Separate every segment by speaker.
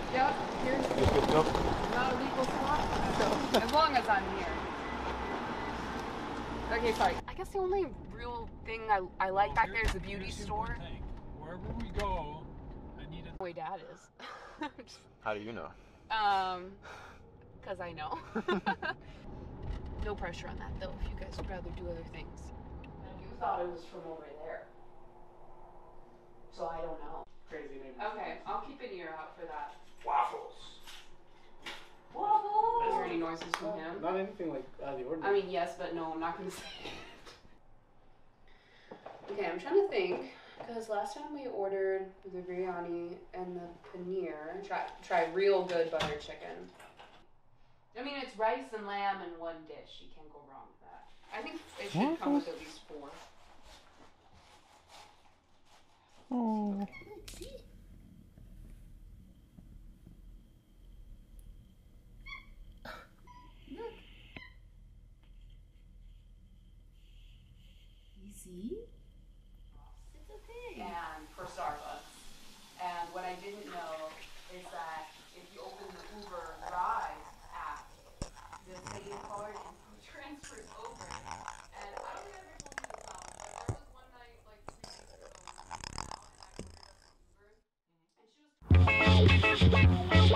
Speaker 1: Yep, here's not a legal spot, so as long as I'm here. Okay, sorry. I guess the only real thing I like back there is the beauty store.
Speaker 2: Wherever we go, I need a...
Speaker 1: Way Dad is.
Speaker 3: How do you know?
Speaker 1: Because I know. No pressure on that though, if you guys would rather do other things. And you thought it was from over there. So I don't know.
Speaker 2: Crazy neighbor.
Speaker 1: Okay, I'll keep an ear out for that.
Speaker 2: Waffles.
Speaker 1: Waffles! Is there any noises from him?
Speaker 2: Not anything like out of the ordinary.
Speaker 1: I mean, yes, but no, I'm not going to say it. Okay, I'm trying to think. Because last time we ordered the biryani and the paneer. Try real good butter chicken. I mean, it's rice and lamb in one dish. You can't go wrong with that. I think it should come with at least 4.
Speaker 3: Oh.
Speaker 4: Look. You see? It's okay.
Speaker 1: And for Starbucks. And what I didn't know is that if you open the Uber Ride app, the same card transfers over. And I don't think I ever told you this, but there was one night, like 3 weeks ago, and I ordered up some Uber, and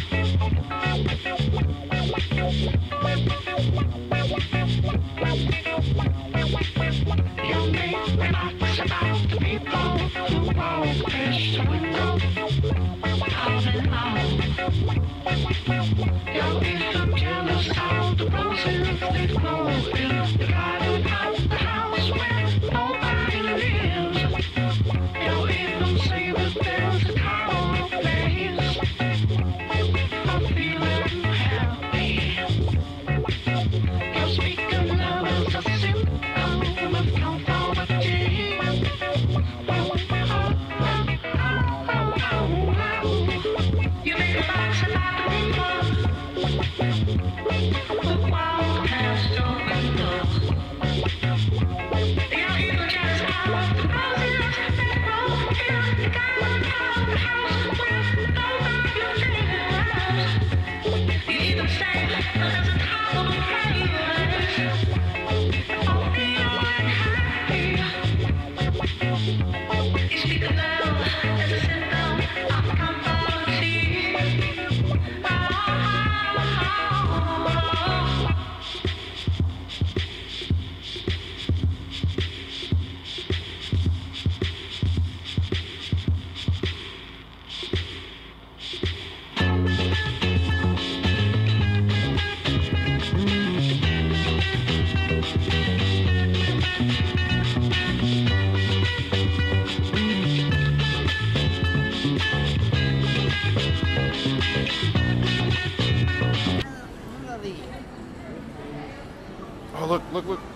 Speaker 5: You make remarks about the people who won't press the window. All in all, yo, if I'm jealous of the roses that grow in the garden of the house where nobody lives, yo, even say that there's a common place for feeling happy. Yo, speaking love is a symptom of conformity. You make a box about the people who won't pass your window. You're even just out of the roses that grow in the garden of the house where nobody lives. You even say that there's a common place for feeling happy. You speak of love as a symptom of conformity.
Speaker 3: Oh, look, look, look.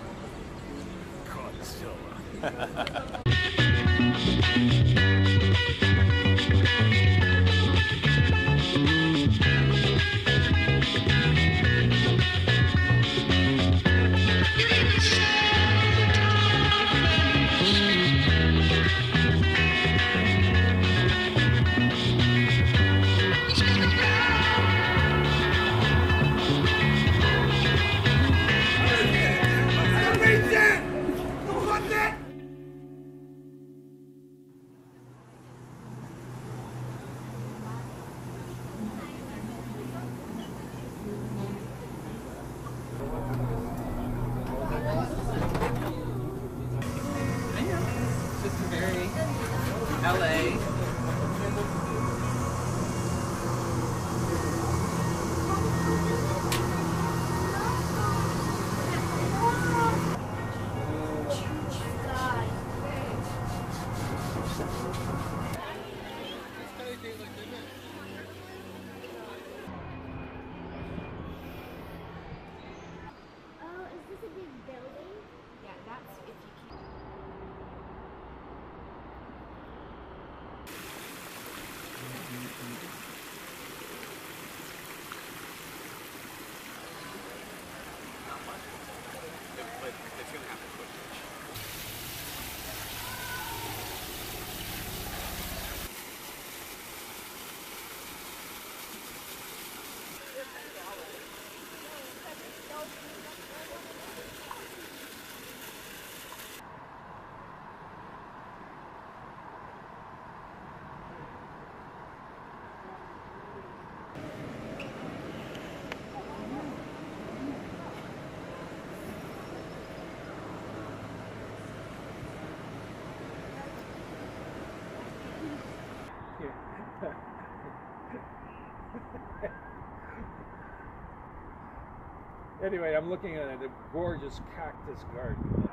Speaker 2: Anyway, I'm looking at a gorgeous cactus garden.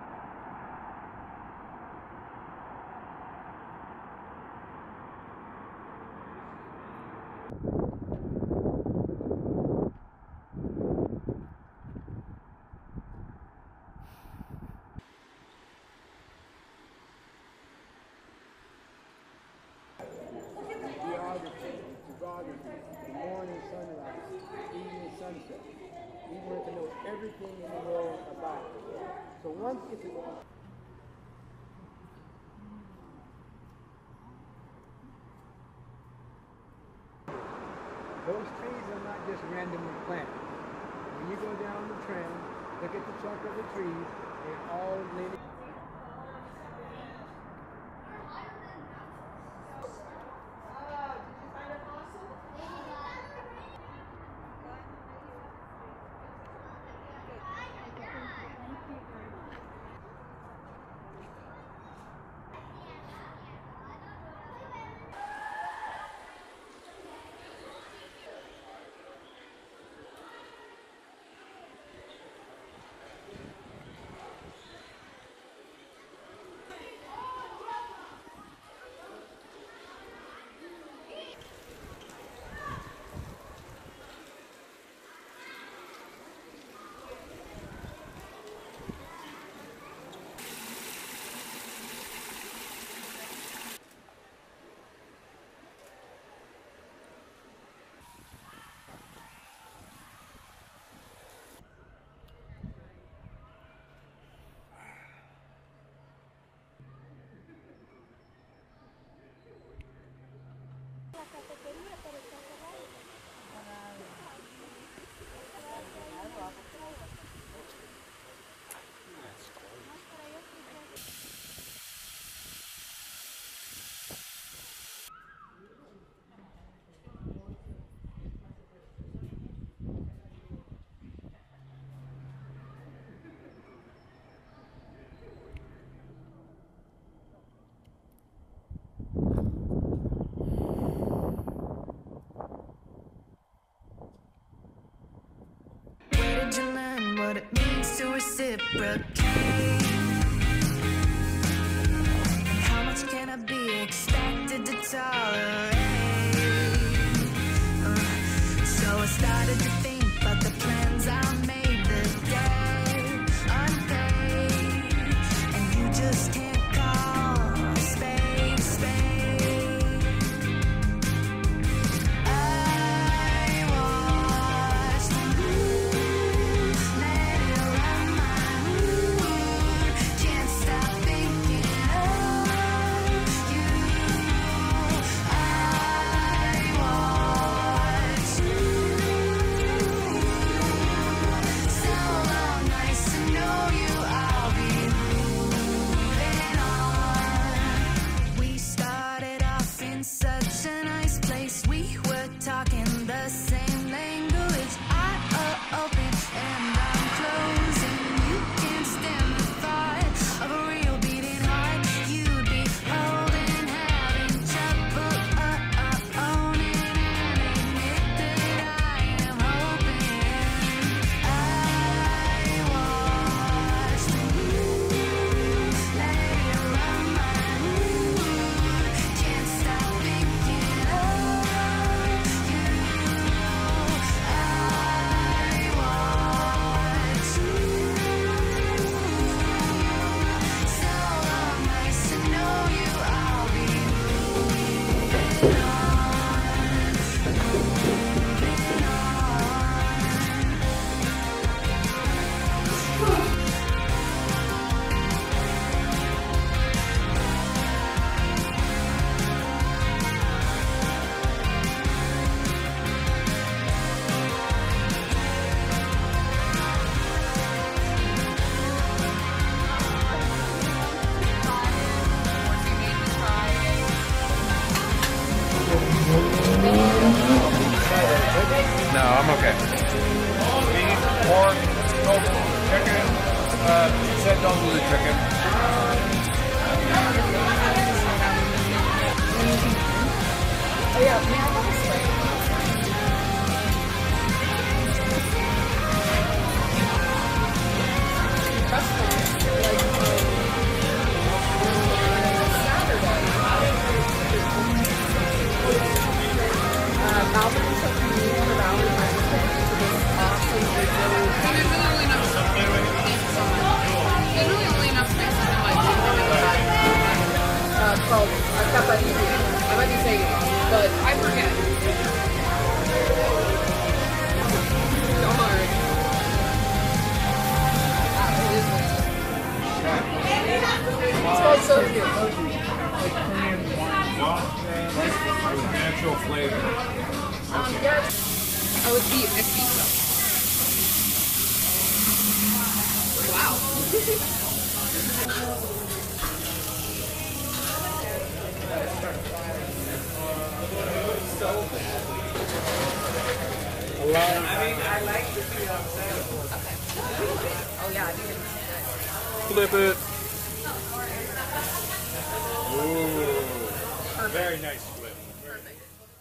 Speaker 6: Photography, the morning sunrise, the evening sunset. We want to know everything in the world about it. So once it's those trees are not just randomly planted. When you go down the trail, look at the trunk of the trees, they're all native.
Speaker 5: Did you learn what it means to reciprocate? How much can I be expected to tolerate? So I started to think about the plans I made the day unpaid, and you just can't call a spade a spade. I watched the moon let it run my mood, can't stop thinking of you. I watched you. So long, nice to know you. I'll be moving on. We started off in such a nice place. We were talking the same language. I open and I'm closing. You can't stand the thought of a real beating heart. You'd be holding, having trouble owning and admit that I am hoping. I watched the moon let it run my mood, can't stop thinking of you. I watched you. So long, nice to know you. I'll be moving on, moving on.
Speaker 3: No, I'm okay.
Speaker 2: Beef, pork, tofu, chicken. You said don't do the chicken.
Speaker 1: But I forget. Darn. It smells so good.
Speaker 2: With natural flavor.
Speaker 1: I would be a pizza. Wow.
Speaker 6: I like to see outside.
Speaker 1: Oh yeah, I think
Speaker 3: Flip it.
Speaker 2: Ooh. Very nice flip.
Speaker 1: perfect.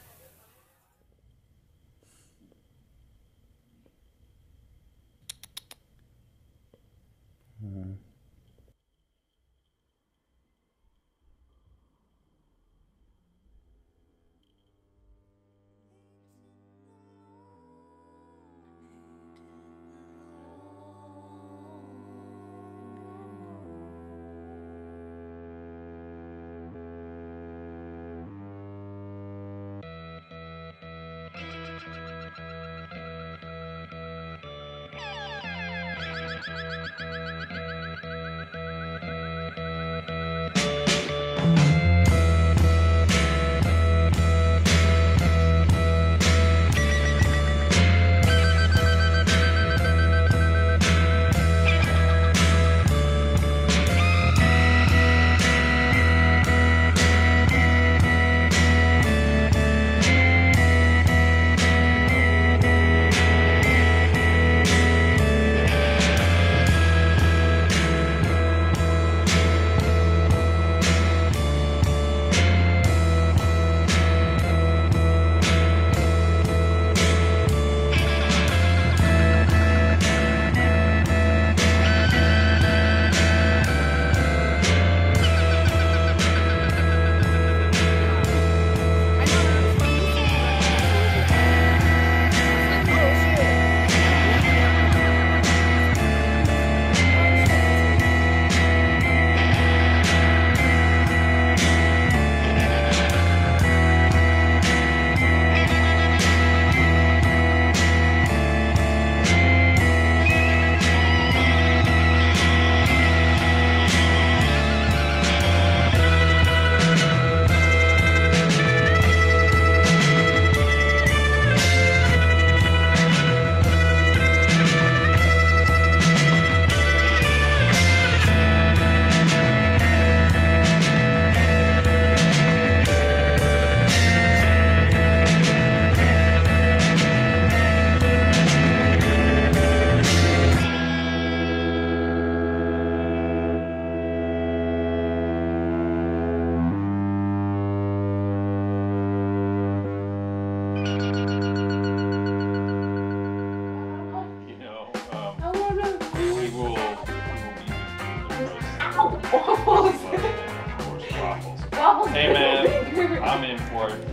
Speaker 2: Hey man, I'm in for it.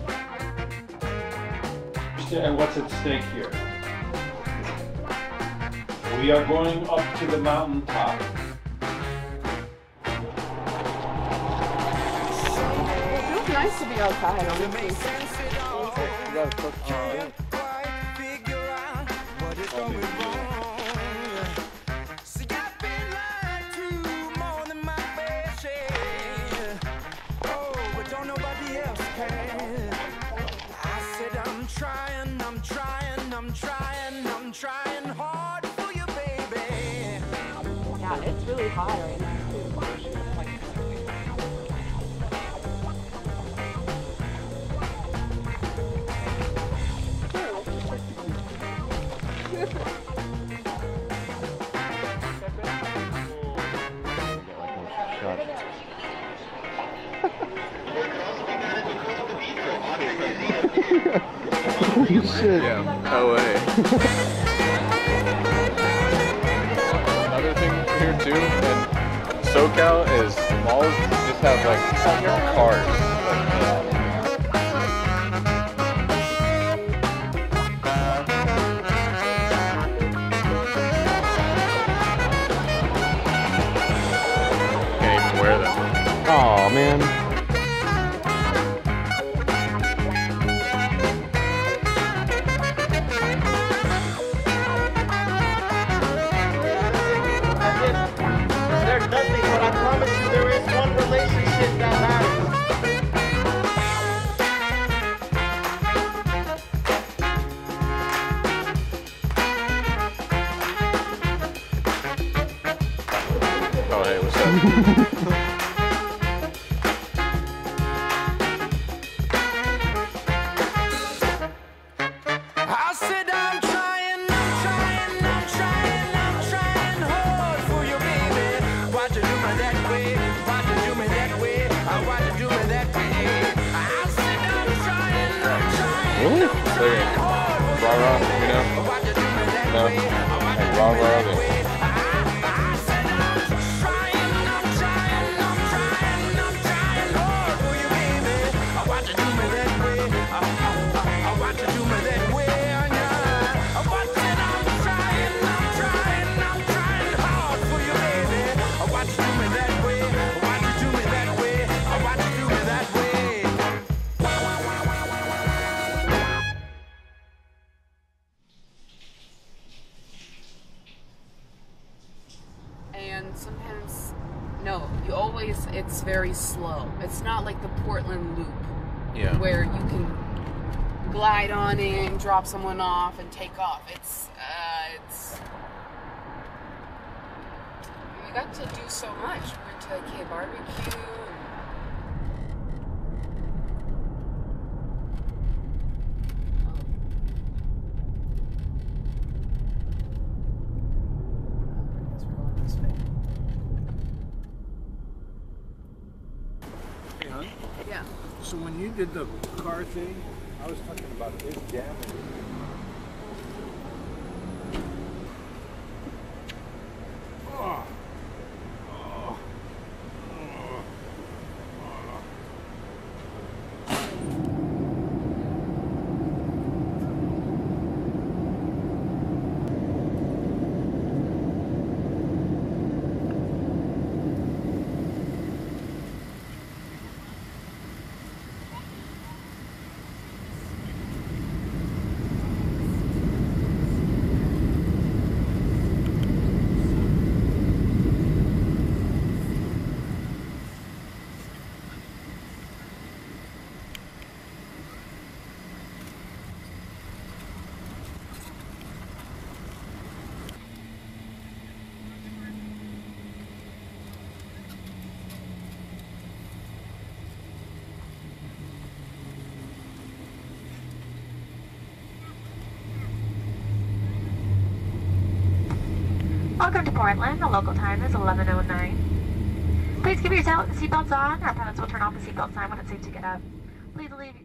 Speaker 2: What's at stake here? We are going up to the mountaintop.
Speaker 1: It feels nice to be outside on the beach.
Speaker 5: Trying hard for you, baby.
Speaker 1: Yeah, it's really hot right now too.
Speaker 6: Holy shit.
Speaker 3: Yeah, LA. Another thing here too, in SoCal is malls just have like cars. Can't even wear them.
Speaker 6: Aw, man.
Speaker 7: There's nothing, but I promise you there is one relationship that matters.
Speaker 3: Oh hey, what's up?
Speaker 5: I said I'm trying hard for you, baby. Why'd you do me that way? Why'd you do me that way? Why'd you do me that way? I said I'm trying hard for you,
Speaker 3: Rah-rah, you know?
Speaker 5: why'd you do me that
Speaker 3: No.
Speaker 5: way?
Speaker 3: Like rah-rah, then.
Speaker 5: I said I'm trying hard for you, baby. Why'd you do me that way? Why'd you do me that way? I said I'm trying hard for you, baby. Why'd you do me that way? Why'd you do me that way? Why'd you do me that way?
Speaker 1: And sometimes, no, you always, it's very slow. It's not like the Portland Loop,
Speaker 3: Yeah.
Speaker 1: where you can glide on in, drop someone off, and take off. It's we got to do so much. We went to K Barbecue.
Speaker 2: Hey, hon.
Speaker 1: Yeah.
Speaker 2: So when you did the car thing, I was talking about this damage. Oh. Oh.
Speaker 8: Welcome to Portland. The local time is 11:09. Please keep your seatbelts on. Our pilots will turn off the seatbelt sign when it's safe to get up. Please leave